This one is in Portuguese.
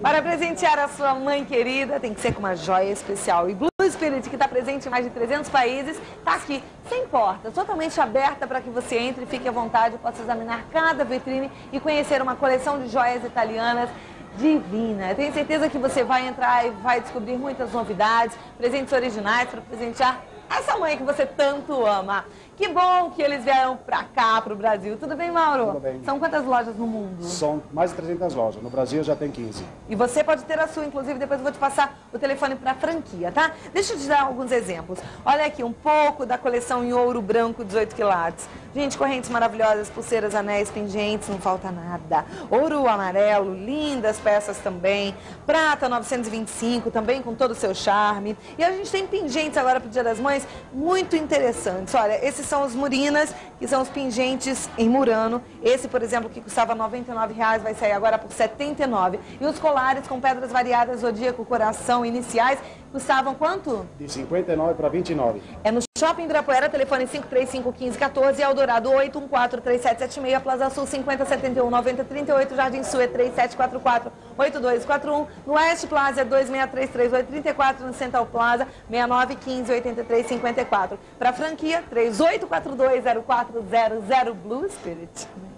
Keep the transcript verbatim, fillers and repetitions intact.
Para presentear a sua mãe querida, tem que ser com uma joia especial. E Blue Spirit, que está presente em mais de trezentos países, está aqui, sem porta, totalmente aberta para que você entre e fique à vontade, possa examinar cada vitrine e conhecer uma coleção de joias italianas divina. Eu tenho certeza que você vai entrar e vai descobrir muitas novidades, presentes originais para presentear essa mãe que você tanto ama. Que bom que eles vieram pra cá, pro Brasil. Tudo bem, Mauro? Tudo bem. São quantas lojas no mundo? São mais de trezentas lojas. No Brasil já tem quinze. E você pode ter a sua, inclusive depois eu vou te passar o telefone para franquia, tá? Deixa eu te dar alguns exemplos. Olha aqui, um pouco da coleção em ouro branco, dezoito quilates. Gente, correntes maravilhosas, pulseiras, anéis, pingentes, não falta nada. Ouro amarelo, lindas peças também. Prata novecentos e vinte e cinco, também com todo o seu charme. E a gente tem pingentes agora pro Dia das Mães, muito interessantes. Olha, esses são os Murinas, que são os pingentes em Murano. Esse, por exemplo, que custava noventa e nove reais, vai sair agora por setenta e nove reais. E os colares com pedras variadas, zodíaco, coração, iniciais, custavam quanto? De cinquenta e nove para vinte e nove. É no Shopping Ibirapuera, telefone cinco três cinco, um cinco um quatro, Eldorado oito um quatro, três sete sete seis, Plaza Sul cinquenta setenta e um, noventa trinta e oito, Jardim Sul é três sete quatro quatro, oito dois quatro um, no Oeste Plaza é dois seis três três oito três quatro, no Central Plaza seis nove um cinco oito três cinco quatro. Para franquia, três oito quatro dois zero quatro zero zero Blue Spirit.